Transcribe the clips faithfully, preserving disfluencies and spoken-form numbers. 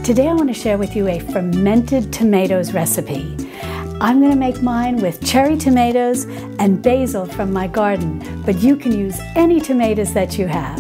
Today I want to share with you a fermented tomatoes recipe. I'm going to make mine with cherry tomatoes and basil from my garden, but you can use any tomatoes that you have.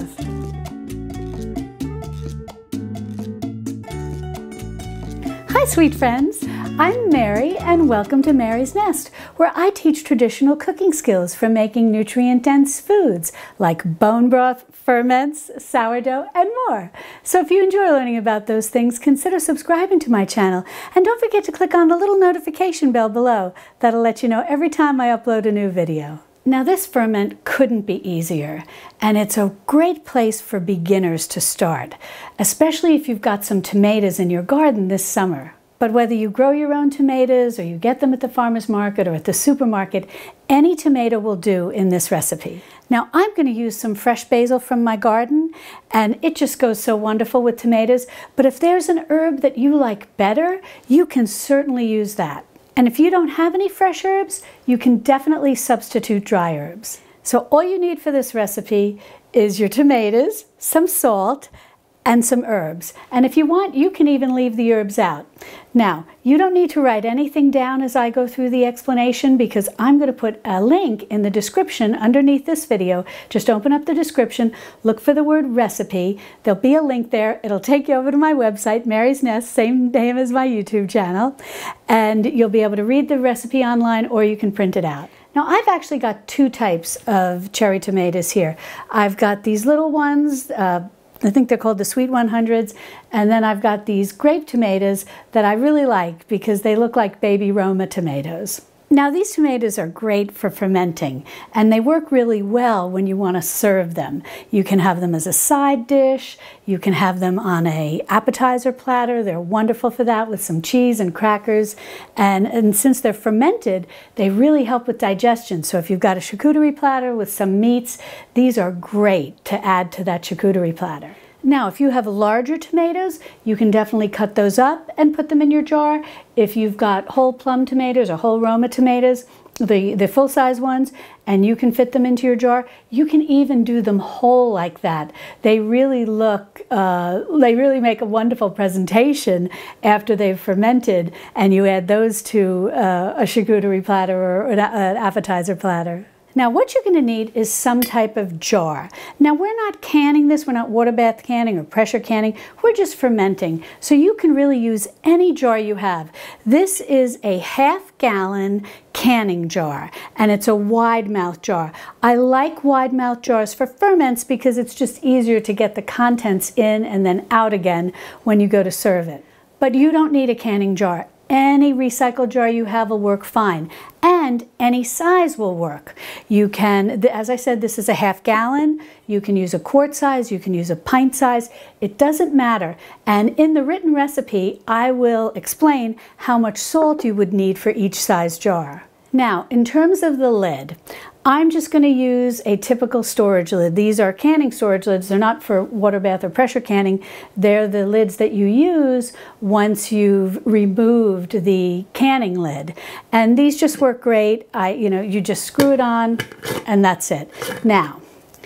Hi sweet friends, I'm Mary and welcome to Mary's Nest, where I teach traditional cooking skills for making nutrient-dense foods like bone broth, ferments, sourdough, and more. So if you enjoy learning about those things, consider subscribing to my channel and don't forget to click on the little notification bell below. That'll let you know every time I upload a new video. Now this ferment couldn't be easier, and it's a great place for beginners to start, especially if you've got some tomatoes in your garden this summer. But whether you grow your own tomatoes or you get them at the farmer's market or at the supermarket, any tomato will do in this recipe. Now I'm going to use some fresh basil from my garden, and it just goes so wonderful with tomatoes. But if there's an herb that you like better, you can certainly use that. And if you don't have any fresh herbs, you can definitely substitute dry herbs. So all you need for this recipe is your tomatoes, some salt, and some herbs. And if you want, you can even leave the herbs out. Now, you don't need to write anything down as I go through the explanation because I'm going to put a link in the description underneath this video. Just open up the description, look for the word recipe. There'll be a link there. It'll take you over to my website, Mary's Nest, same name as my YouTube channel. And you'll be able to read the recipe online or you can print it out. Now I've actually got two types of cherry tomatoes here. I've got these little ones, uh, I think they're called the Sweet one hundreds, and then I've got these grape tomatoes that I really like because they look like baby Roma tomatoes. Now these tomatoes are great for fermenting, and they work really well when you want to serve them. You can have them as a side dish, you can have them on an appetizer platter. They're wonderful for that with some cheese and crackers, and, and since they're fermented, they really help with digestion. So if you've got a charcuterie platter with some meats, these are great to add to that charcuterie platter. Now, if you have larger tomatoes, you can definitely cut those up and put them in your jar. If you've got whole plum tomatoes or whole Roma tomatoes, the, the full-size ones, and you can fit them into your jar, you can even do them whole like that. They really look, uh, they really make a wonderful presentation after they've fermented, and you add those to uh, a charcuterie platter or an appetizer platter. Now what you're going to need is some type of jar. Now we're not canning this, we're not water bath canning or pressure canning, we're just fermenting. So you can really use any jar you have. This is a half gallon canning jar, and it's a wide mouth jar. I like wide mouth jars for ferments because it's just easier to get the contents in and then out again when you go to serve it. But you don't need a canning jar. Any recycled jar you have will work fine, and any size will work. You can, as I said, this is a half gallon. You can use a quart size, you can use a pint size. It doesn't matter. And in the written recipe, I will explain how much salt you would need for each size jar. Now, in terms of the lid, I'm just going to use a typical storage lid. These are canning storage lids. They're not for water bath or pressure canning. They're the lids that you use once you've removed the canning lid. And these just work great. I, you know, you just screw it on and that's it. Now,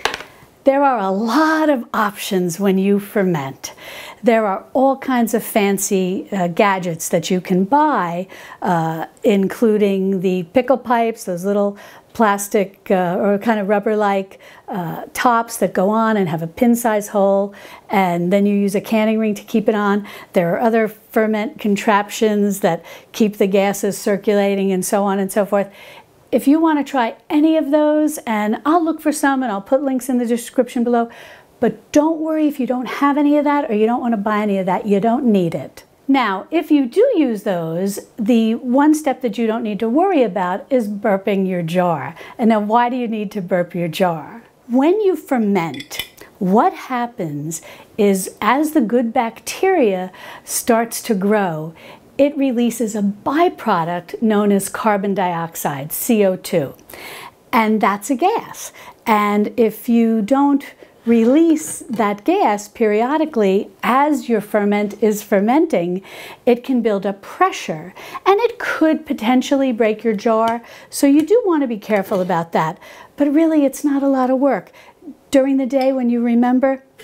there are a lot of options when you ferment. There are all kinds of fancy uh, gadgets that you can buy, uh, including the pickle pipes, those little plastic uh, or kind of rubber-like uh, tops that go on and have a pin-size hole, and then you use a canning ring to keep it on. There are other ferment contraptions that keep the gases circulating and so on and so forth. If you want to try any of those, and I'll look for some and I'll put links in the description below, but don't worry if you don't have any of that or you don't want to buy any of that. You don't need it. Now, if you do use those, the one step that you don't need to worry about is burping your jar. And now, why do you need to burp your jar? When you ferment, what happens is as the good bacteria starts to grow, it releases a byproduct known as carbon dioxide, C O two. And that's a gas. And if you don't release that gas periodically as your ferment is fermenting, it can build up pressure and it could potentially break your jar. So you do want to be careful about that. But really, it's not a lot of work. During the day when you remember,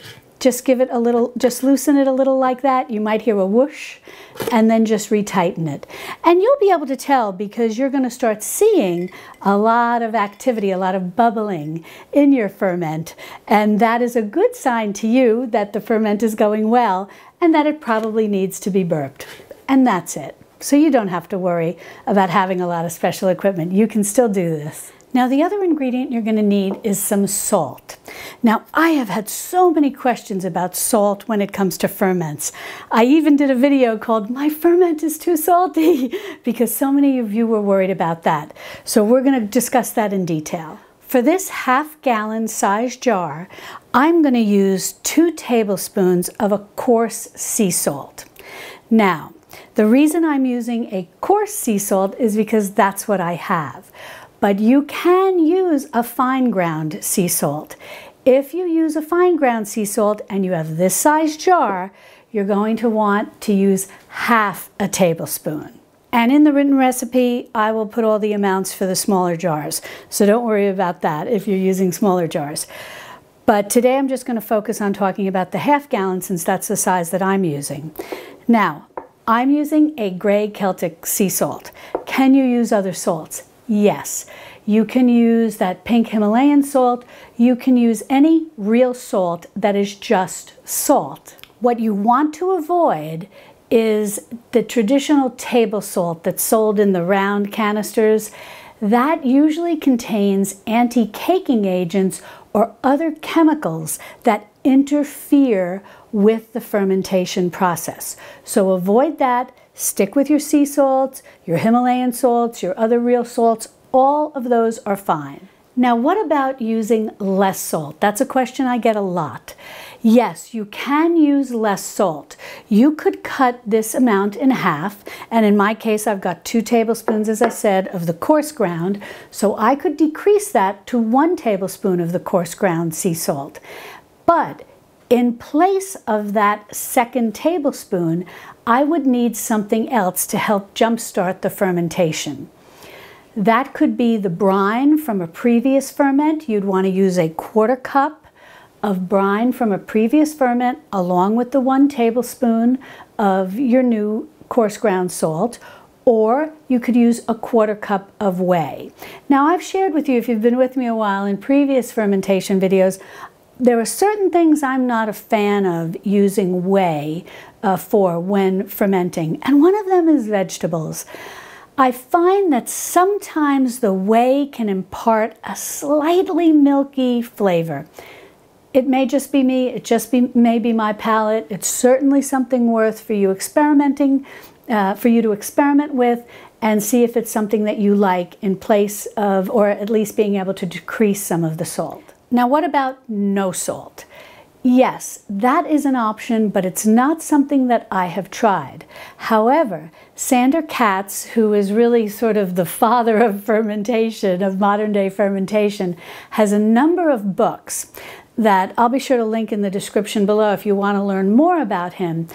just give it a little, just loosen it a little like that. You might hear a whoosh, and then just retighten it. And you'll be able to tell because you're going to start seeing a lot of activity, a lot of bubbling in your ferment. And that is a good sign to you that the ferment is going well and that it probably needs to be burped. And that's it. So you don't have to worry about having a lot of special equipment. You can still do this. Now, the other ingredient you're going to need is some salt. Now, I have had so many questions about salt when it comes to ferments. I even did a video called "My Ferment is Too Salty" because so many of you were worried about that. So we're going to discuss that in detail. For this half gallon size jar, I'm going to use two tablespoons of a coarse sea salt. Now, the reason I'm using a coarse sea salt is because that's what I have. But you can use a fine ground sea salt. If you use a fine ground sea salt and you have this size jar, you're going to want to use half a tablespoon. And in the written recipe, I will put all the amounts for the smaller jars. So don't worry about that if you're using smaller jars. But today I'm just going to focus on talking about the half gallon since that's the size that I'm using. Now, I'm using a gray Celtic sea salt. Can you use other salts? Yes, you can use that pink Himalayan salt. You can use any real salt that is just salt. What you want to avoid is the traditional table salt that's sold in the round canisters. That usually contains anti-caking agents or other chemicals that interfere with the fermentation process. So avoid that. Stick with your sea salts, your Himalayan salts, your other real salts. All of those are fine. Now, what about using less salt? That's a question I get a lot. Yes, you can use less salt. You could cut this amount in half, and in my case, I've got two tablespoons, as I said, of the coarse ground, so I could decrease that to one tablespoon of the coarse ground sea salt. But in place of that second tablespoon, I would need something else to help jumpstart the fermentation. That could be the brine from a previous ferment. You'd want to use a quarter cup of brine from a previous ferment along with the one tablespoon of your new coarse ground salt, or you could use a quarter cup of whey. Now, I've shared with you, if you've been with me a while, in previous fermentation videos, there are certain things I'm not a fan of using whey uh, for when fermenting, and one of them is vegetables. I find that sometimes the whey can impart a slightly milky flavor. It may just be me, it just be, may be my palate. It's certainly something worth for you experimenting, uh, for you to experiment with and see if it's something that you like in place of, or at least being able to decrease some of the salt. Now, what about no salt? Yes, that is an option, but it's not something that I have tried. However, Sandor Katz, who is really sort of the father of fermentation, of modern day fermentation, has a number of books that I'll be sure to link in the description below if you want to learn more about him.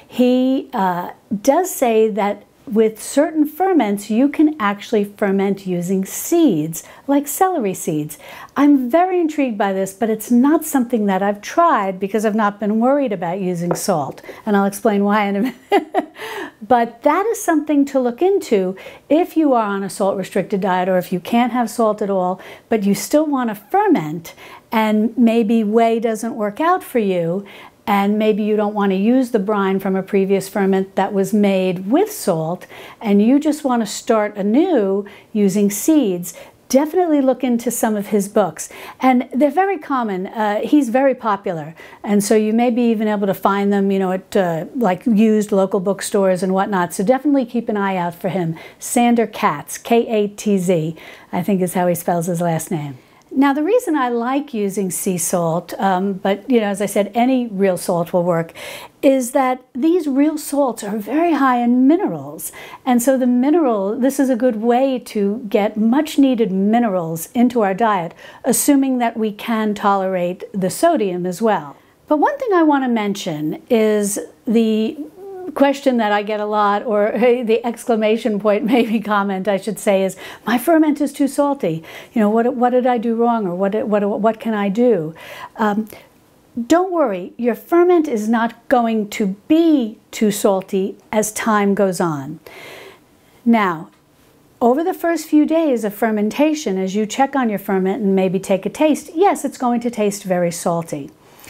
He uh, does say that with certain ferments, you can actually ferment using seeds, like celery seeds. I'm very intrigued by this, but it's not something that I've tried because I've not been worried about using salt, and I'll explain why in a minute. But that is something to look into if you are on a salt-restricted diet, or if you can't have salt at all, but you still want to ferment, and maybe whey doesn't work out for you, and maybe you don't want to use the brine from a previous ferment that was made with salt, and you just want to start anew using seeds. Definitely look into some of his books. And they're very common. Uh, he's very popular. And so you may be even able to find them, you know, at uh, like used local bookstores and whatnot. So definitely keep an eye out for him. Sandor Katz, K A T Z, I think is how he spells his last name. Now, the reason I like using sea salt, um, but, you know, as I said, any real salt will work, is that these real salts are very high in minerals. And so the mineral, this is a good way to get much needed minerals into our diet, assuming that we can tolerate the sodium as well. But one thing I want to mention is the question that I get a lot, or hey, the exclamation point maybe comment I should say, is my ferment is too salty. You know, what what did I do wrong, or what what what can I do? Um, don't worry, your ferment is not going to be too salty as time goes on. Now, over the first few days of fermentation, as you check on your ferment and maybe take a taste, yes, it's going to taste very salty.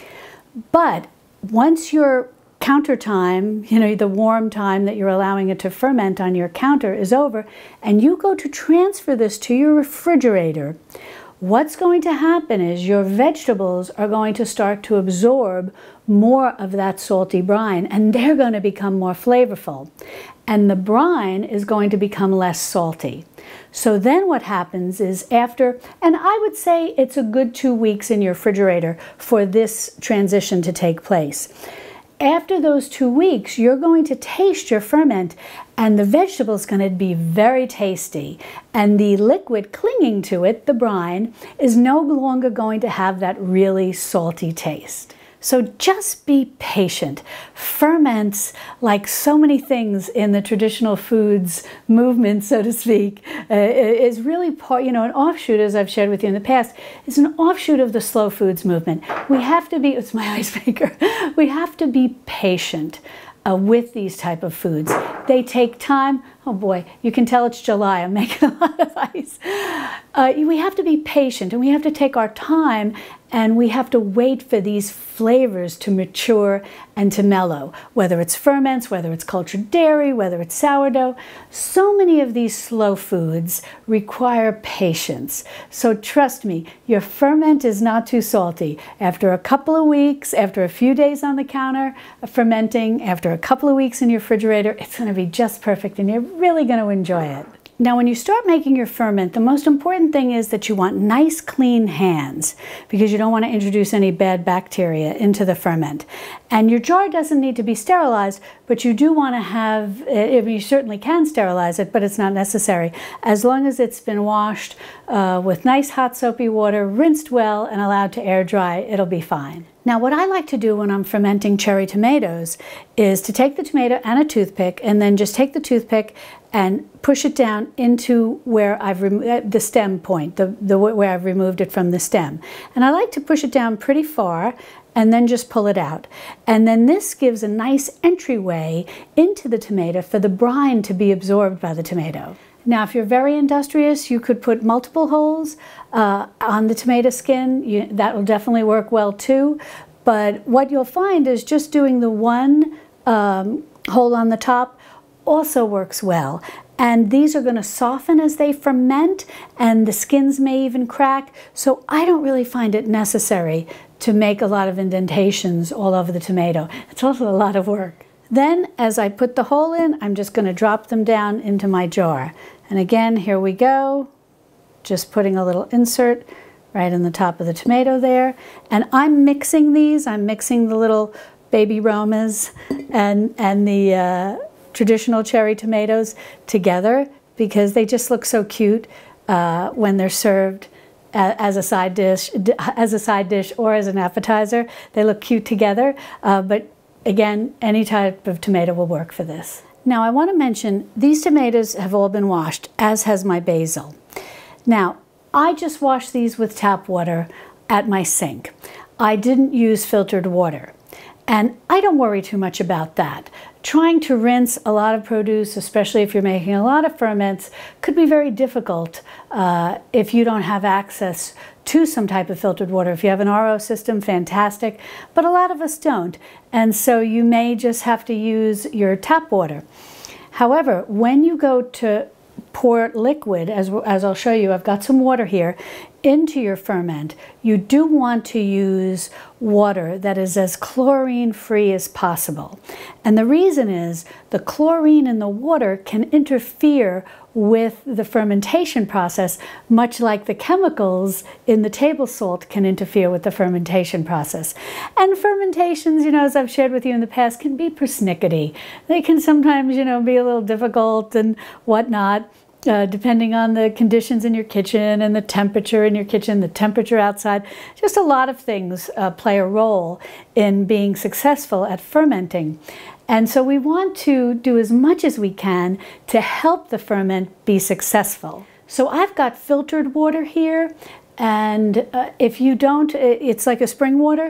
But once your counter time, you know, the warm time that you're allowing it to ferment on your counter is over, and you go to transfer this to your refrigerator, what's going to happen is your vegetables are going to start to absorb more of that salty brine, and they're going to become more flavorful. And the brine is going to become less salty. So then what happens is after, and I would say it's a good two weeks in your refrigerator for this transition to take place. After those two weeks, you're going to taste your ferment, and the vegetable is going to be very tasty. And the liquid clinging to it, the brine, is no longer going to have that really salty taste. So just be patient. Ferments, like so many things in the traditional foods movement, so to speak, uh, is really part, you know, an offshoot, as I've shared with you in the past, is an offshoot of the slow foods movement. We have to be, it's my ice maker, we have to be patient uh, with these type of foods. They take time. Oh boy, you can tell it's July. I'm making a lot of ice. Uh, we have to be patient, and we have to take our time, and we have to wait for these flavors to mature and to mellow, whether it's ferments, whether it's cultured dairy, whether it's sourdough. So many of these slow foods require patience. So trust me, your ferment is not too salty. After a couple of weeks, after a few days on the counter fermenting, after a couple of weeks in your refrigerator, it's going to be just perfect, and you're really going to enjoy it. Now, when you start making your ferment, the most important thing is that you want nice, clean hands, because you don't want to introduce any bad bacteria into the ferment. And your jar doesn't need to be sterilized, but you do want to have, you certainly can sterilize it, but it's not necessary. As long as it's been washed uh, with nice hot soapy water, rinsed well, and allowed to air dry, it'll be fine. Now, what I like to do when I'm fermenting cherry tomatoes is to take the tomato and a toothpick, and then just take the toothpick and push it down into where I've removed the stem point, the, the where I've removed it from the stem. And I like to push it down pretty far and then just pull it out. And then this gives a nice entryway into the tomato for the brine to be absorbed by the tomato. Now, if you're very industrious, you could put multiple holes uh, on the tomato skin. You, that will definitely work well too. But what you'll find is just doing the one um, hole on the top also works well. And these are going to soften as they ferment, and the skins may even crack. So I don't really find it necessary to make a lot of indentations all over the tomato. It's also a lot of work. Then, as I put the hole in, I'm just going to drop them down into my jar. And again, here we go. Just putting a little insert right in the top of the tomato there. And I'm mixing these. I'm mixing the little baby Romas and, and the uh, traditional cherry tomatoes together, because they just look so cute uh, when they're served as a side dish, as a side dish or as an appetizer. They look cute together, uh, but again, any type of tomato will work for this. Now, I want to mention these tomatoes have all been washed, as has my basil. Now, I just washed these with tap water at my sink. I didn't use filtered water, and I don't worry too much about that. Trying to rinse a lot of produce, especially if you're making a lot of ferments, could be very difficult uh, if you don't have access to some type of filtered water. If you have an R O system, fantastic, but a lot of us don't. And so you may just have to use your tap water. However, when you go to pour liquid, as, as I'll show you, I've got some water here, into your ferment, you do want to use water that is as chlorine-free as possible. And the reason is the chlorine in the water can interfere with the fermentation process, much like the chemicals in the table salt can interfere with the fermentation process. And fermentations, you know, as I've shared with you in the past, can be persnickety. They can sometimes, you know, be a little difficult and whatnot. Uh, depending on the conditions in your kitchen and the temperature in your kitchen, the temperature outside. Just a lot of things uh, play a role in being successful at fermenting. And so we want to do as much as we can to help the ferment be successful. So I've got filtered water here, and uh, if you don't, it's like a spring water.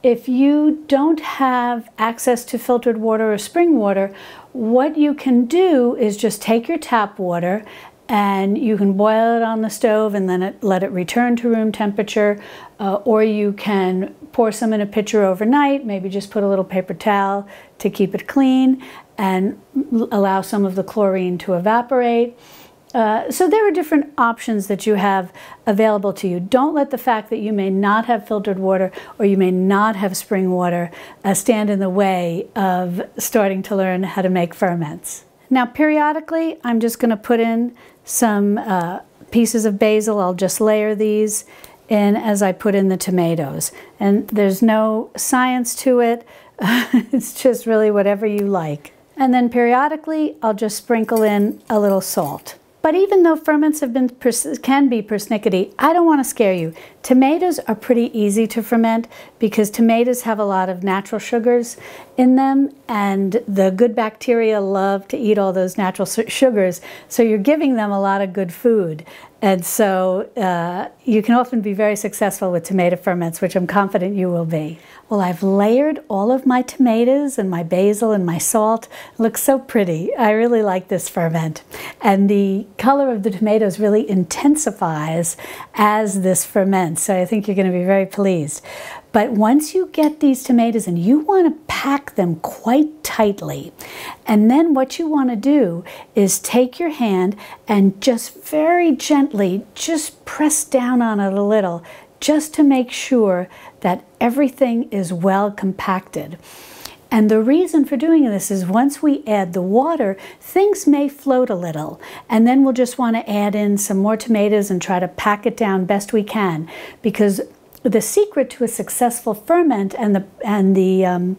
if you don't have access to filtered water or spring water, what you can do is just take your tap water and you can boil it on the stove and then it, let it return to room temperature, uh, or you can pour some in a pitcher overnight, maybe just put a little paper towel to keep it clean and allow some of the chlorine to evaporate. Uh, so there are different options that you have available to you. Don't let the fact that you may not have filtered water or you may not have spring water uh, stand in the way of starting to learn how to make ferments. Now periodically I'm just going to put in some uh, pieces of basil. I'll just layer these in as I put in the tomatoes. And there's no science to it. It's just really whatever you like. And then periodically I'll just sprinkle in a little salt. But even though ferments have been can be persnickety, I don't want to scare you. Tomatoes are pretty easy to ferment because tomatoes have a lot of natural sugars in them, and the good bacteria love to eat all those natural sugars, so you're giving them a lot of good food. And so uh, you can often be very successful with tomato ferments, which I'm confident you will be. Well, I've layered all of my tomatoes and my basil and my salt. It looks so pretty. I really like this ferment. And the color of the tomatoes really intensifies as this ferments, so I think you're going to be very pleased. But once you get these tomatoes in, you want to pack them quite tightly. And then what you want to do is take your hand and just very gently just press down on it a little, just to make sure that everything is well compacted. And the reason for doing this is once we add the water, things may float a little. And then we'll just want to add in some more tomatoes and try to pack it down best we can. Because the secret to a successful ferment and the, and the um,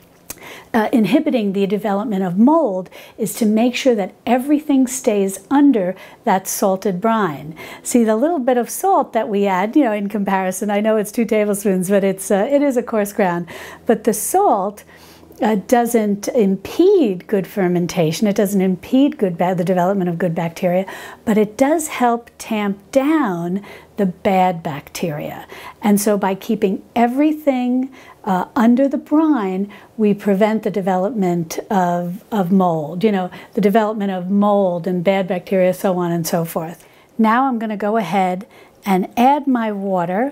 uh, inhibiting the development of mold is to make sure that everything stays under that salted brine. See, the little bit of salt that we add, you know, in comparison, I know it's two tablespoons, but it's uh, it is a coarse ground. But the salt Uh, doesn't impede good fermentation. It doesn't impede good the development of good bacteria, but it does help tamp down the bad bacteria. And so by keeping everything uh, under the brine, we prevent the development of, of mold, you know, the development of mold and bad bacteria, so on and so forth. Now I'm going to go ahead and add my water,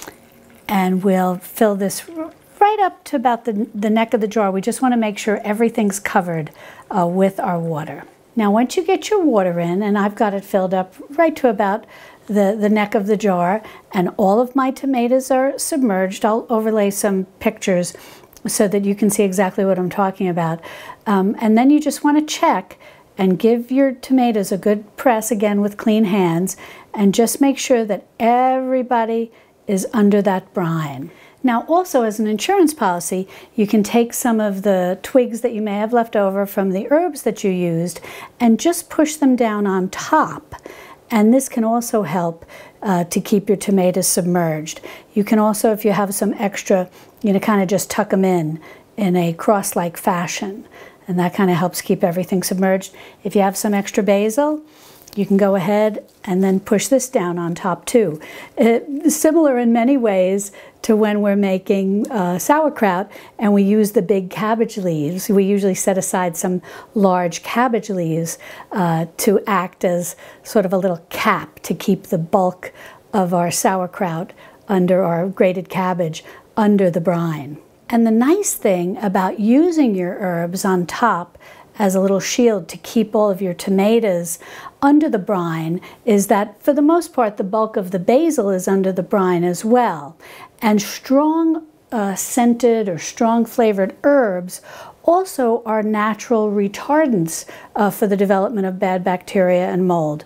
and we'll fill this right up to about the, the neck of the jar. We just want to make sure everything's covered uh, with our water. Now once you get your water in, and I've got it filled up right to about the, the neck of the jar, and all of my tomatoes are submerged, I'll overlay some pictures so that you can see exactly what I'm talking about. Um, and then you just want to check and give your tomatoes a good press, again with clean hands, and just make sure that everybody is under that brine. Now also, as an insurance policy, you can take some of the twigs that you may have left over from the herbs that you used and just push them down on top. And this can also help uh, to keep your tomatoes submerged. You can also, if you have some extra, you know, kind of just tuck them in in a cross-like fashion. And that kind of helps keep everything submerged. If you have some extra basil, you can go ahead and then push this down on top too. Uh, similar in many ways to when we're making uh, sauerkraut and we use the big cabbage leaves. We usually set aside some large cabbage leaves uh, to act as sort of a little cap to keep the bulk of our sauerkraut under our grated cabbage under the brine. And the nice thing about using your herbs on top as a little shield to keep all of your tomatoes under the brine is that, for the most part, the bulk of the basil is under the brine as well. And strong uh, scented or strong flavored herbs also are natural retardants uh, for the development of bad bacteria and mold.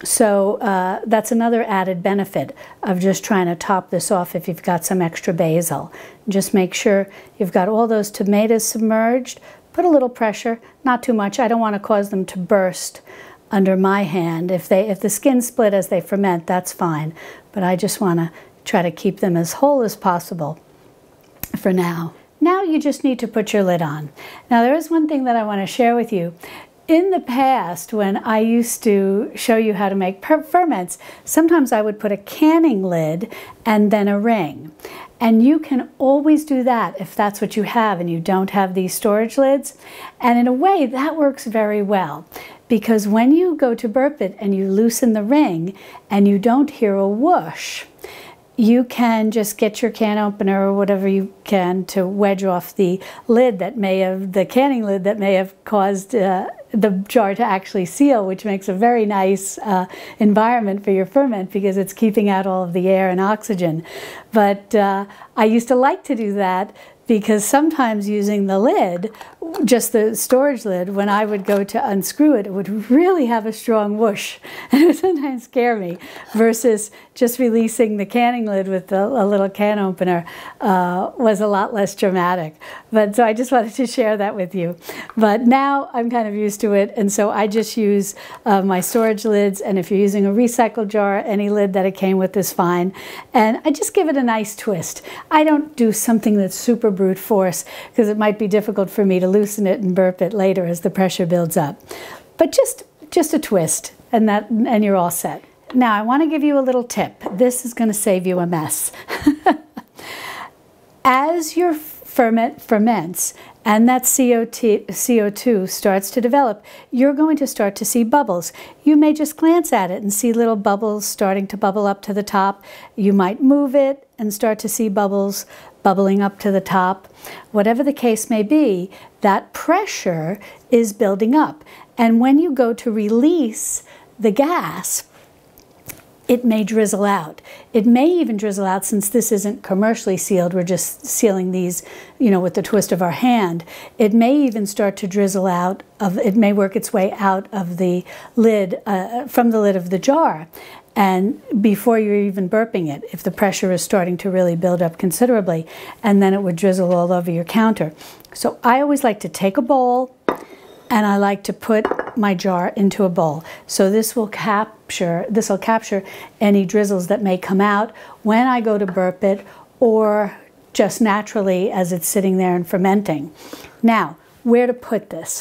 So uh, that's another added benefit of just trying to top this off if you've got some extra basil. Just make sure you've got all those tomatoes submerged. Put a little pressure, not too much. I don't want to cause them to burst under my hand. If they, if the skin split as they ferment, that's fine. But I just want to try to keep them as whole as possible for now. Now you just need to put your lid on. Now there is one thing that I want to share with you. In the past, when I used to show you how to make ferments, sometimes I would put a canning lid and then a ring. And you can always do that if that's what you have and you don't have these storage lids. And in a way, that works very well, because when you go to burp it and you loosen the ring and you don't hear a whoosh, you can just get your can opener or whatever you can to wedge off the lid that may have, the canning lid that may have caused uh, the jar to actually seal, which makes a very nice uh, environment for your ferment because it's keeping out all of the air and oxygen. But uh, I used to like to do that because sometimes using the lid, just the storage lid, when I would go to unscrew it, it would really have a strong whoosh. And it would sometimes scare me, versus just releasing the canning lid with a, a little can opener uh, was a lot less dramatic. But so I just wanted to share that with you. But now I'm kind of used to it, and so I just use uh, my storage lids, and if you're using a recycled jar, any lid that it came with is fine. And I just give it a nice twist. I don't do something that's super brute force, because it might be difficult for me to loosen it and burp it later as the pressure builds up. But just just a twist, and that and you're all set. Now I want to give you a little tip. This is going to save you a mess. As your ferment ferments and that C O two starts to develop, you're going to start to see bubbles. You may just glance at it and see little bubbles starting to bubble up to the top. You might move it and start to see bubbles bubbling up to the top. Whatever the case may be, that pressure is building up. And when you go to release the gas, it may drizzle out. It may even drizzle out, since this isn't commercially sealed, we're just sealing these, you know, with the twist of our hand. It may even start to drizzle out of, it may work its way out of the lid, uh, from the lid of the jar. And before you're even burping it, if the pressure is starting to really build up considerably, and then it would drizzle all over your counter. So I always like to take a bowl, and I like to put my jar into a bowl. So this will capture, this will capture any drizzles that may come out when I go to burp it, or just naturally as it's sitting there and fermenting. Now, where to put this?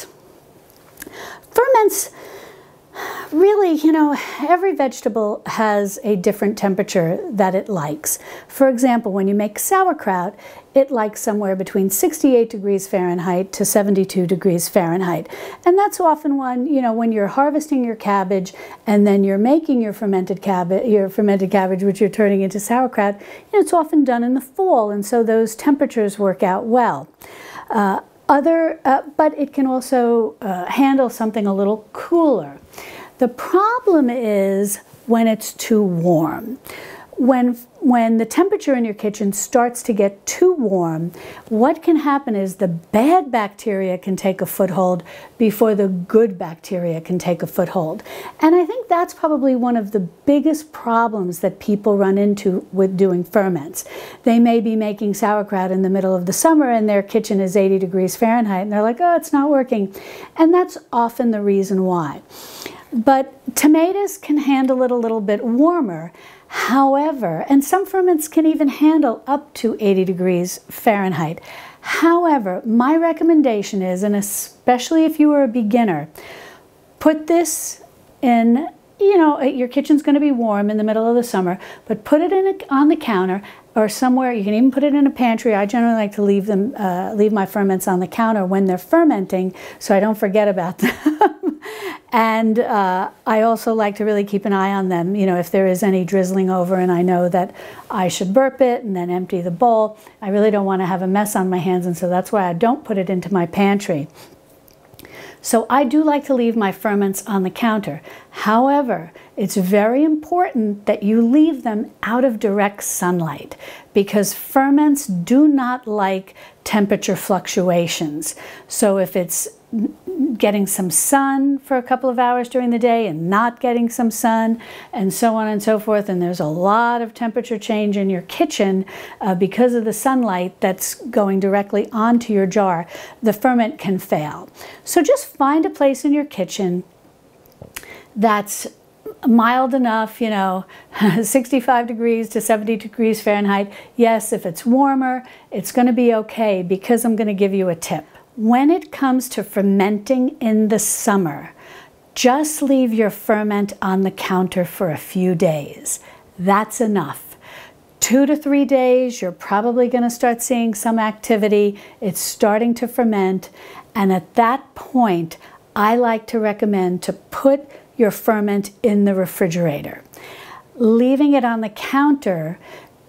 Ferments, really, you know, every vegetable has a different temperature that it likes. For example, when you make sauerkraut, it likes somewhere between sixty-eight degrees Fahrenheit to seventy-two degrees Fahrenheit. And that's often one, you know, when you're harvesting your cabbage and then you're making your fermented cabbage, your fermented cabbage, which you're turning into sauerkraut, you know, it's often done in the fall, and so those temperatures work out well. Uh, Other, uh, but it can also uh, handle something a little cooler. The problem is when it's too warm. When, when the temperature in your kitchen starts to get too warm, what can happen is the bad bacteria can take a foothold before the good bacteria can take a foothold. And I think that's probably one of the biggest problems that people run into with doing ferments. They may be making sauerkraut in the middle of the summer and their kitchen is eighty degrees Fahrenheit, and they're like, oh, it's not working. And that's often the reason why. But tomatoes can handle it a little bit warmer. However, and some ferments can even handle up to eighty degrees Fahrenheit. However, my recommendation is, and especially if you are a beginner, put this in, you know, your kitchen's going to be warm in the middle of the summer, but put it in a, on the counter or somewhere. You can even put it in a pantry. I generally like to leave them, uh, leave my ferments on the counter when they're fermenting, so I don't forget about them. And uh, I also like to really keep an eye on them. You know, if there is any drizzling over and I know that I should burp it and then empty the bowl, I really don't want to have a mess on my hands, and so that's why I don't put it into my pantry. So I do like to leave my ferments on the counter. However, it's very important that you leave them out of direct sunlight, because ferments do not like temperature fluctuations. So if it's getting some sun for a couple of hours during the day and not getting some sun, and so on and so forth, and there's a lot of temperature change in your kitchen uh, because of the sunlight that's going directly onto your jar, the ferment can fail. So just find a place in your kitchen that's mild enough, you know, sixty-five degrees to seventy degrees Fahrenheit. Yes, if it's warmer, it's going to be okay, because I'm going to give you a tip. When it comes to fermenting in the summer, just leave your ferment on the counter for a few days. That's enough. Two to three days, you're probably going to start seeing some activity. It's starting to ferment. And at that point, I like to recommend to put your ferment in the refrigerator. Leaving it on the counter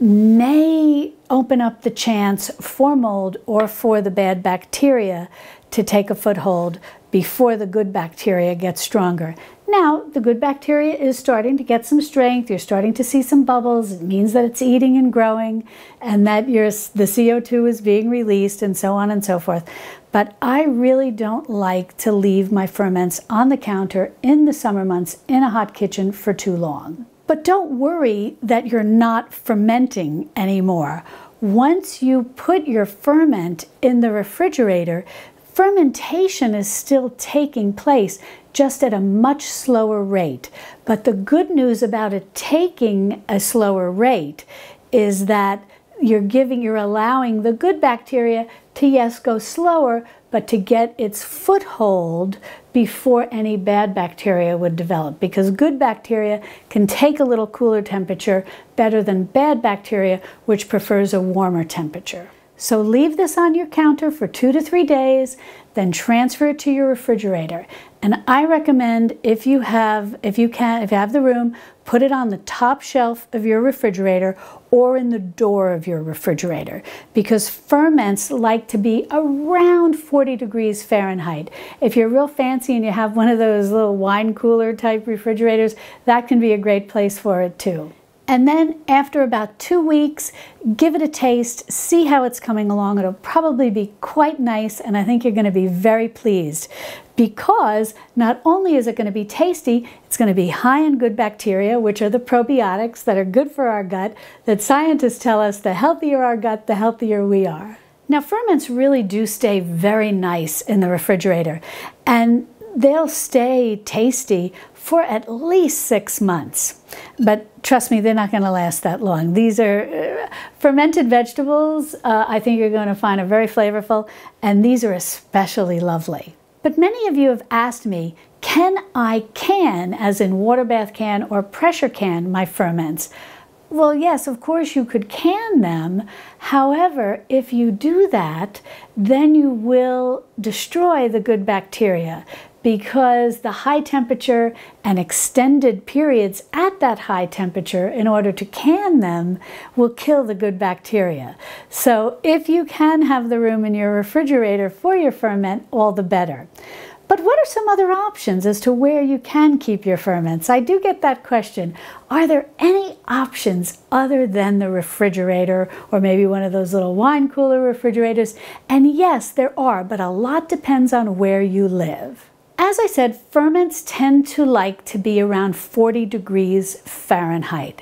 may open up the chance for mold or for the bad bacteria to take a foothold before the good bacteria get stronger. Now, the good bacteria is starting to get some strength. You're starting to see some bubbles. It means that it's eating and growing and that your, the C O two is being released and so on and so forth. But I really don't like to leave my ferments on the counter in the summer months in a hot kitchen for too long. But don't worry that you're not fermenting anymore. Once you put your ferment in the refrigerator, fermentation is still taking place, just at a much slower rate. But the good news about it taking a slower rate is that you're giving, you're allowing the good bacteria to, yes, go slower, but to get its foothold before any bad bacteria would develop. Because good bacteria can take a little cooler temperature better than bad bacteria, which prefers a warmer temperature. So leave this on your counter for two to three days, then transfer it to your refrigerator. And I recommend, if you have, if you can, if you have the room, put it on the top shelf of your refrigerator or in the door of your refrigerator, because ferments like to be around forty degrees Fahrenheit. If you're real fancy and you have one of those little wine cooler type refrigerators, that can be a great place for it too. And then after about two weeks, give it a taste, see how it's coming along. It'll probably be quite nice, and I think you're going to be very pleased, because not only is it going to be tasty, it's going to be high in good bacteria, which are the probiotics that are good for our gut, that scientists tell us the healthier our gut, the healthier we are. Now, ferments really do stay very nice in the refrigerator, and they'll stay tasty for at least six months. But trust me, they're not going to last that long. These are uh, fermented vegetables. Uh, I think you're going to find are very flavorful, and these are especially lovely. But many of you have asked me, can I can, as in water bath can or pressure can, my ferments? Well, yes, of course you could can them. However, if you do that, then you will destroy the good bacteria, because the high temperature and extended periods at that high temperature in order to can them will kill the good bacteria. So if you can have the room in your refrigerator for your ferment, all the better. But what are some other options as to where you can keep your ferments? I do get that question. Are there any options other than the refrigerator, or maybe one of those little wine cooler refrigerators? And yes, there are, but a lot depends on where you live. As I said, ferments tend to like to be around forty degrees Fahrenheit.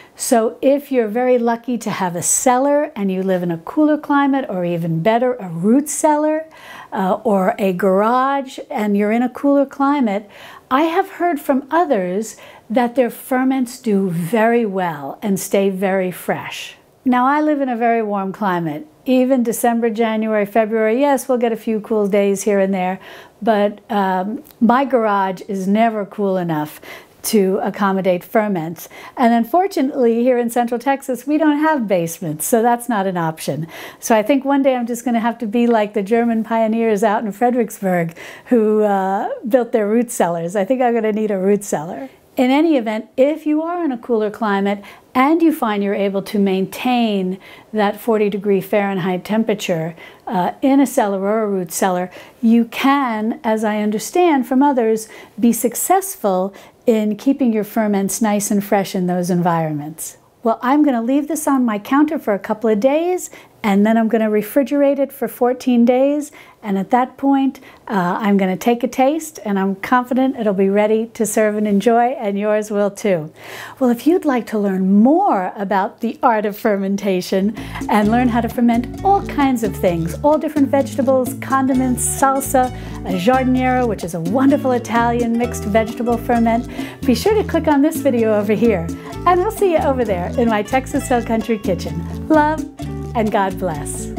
So if you're very lucky to have a cellar and you live in a cooler climate, or even better, a root cellar, uh, or a garage, and you're in a cooler climate, I have heard from others that their ferments do very well and stay very fresh. Now, I live in a very warm climate. Even December, January, February, yes, we'll get a few cool days here and there, but um, my garage is never cool enough to accommodate ferments. And unfortunately, here in Central Texas, we don't have basements, so that's not an option. So I think one day I'm just going to have to be like the German pioneers out in Fredericksburg who uh, built their root cellars. I think I'm going to need a root cellar. In any event, if you are in a cooler climate and you find you're able to maintain that forty degree Fahrenheit temperature uh, in a cellar or a root cellar, you can, as I understand from others, be successful in keeping your ferments nice and fresh in those environments. Well, I'm going to leave this on my counter for a couple of days, and then I'm going to refrigerate it for fourteen days, and at that point uh, I'm going to take a taste, and I'm confident it'll be ready to serve and enjoy, and yours will too. Well, if you'd like to learn more about the art of fermentation and learn how to ferment all kinds of things, all different vegetables, condiments, salsa, a giardiniera, which is a wonderful Italian mixed vegetable ferment, be sure to click on this video over here, and I'll see you over there in my Texas Hill Country kitchen. Love and God bless.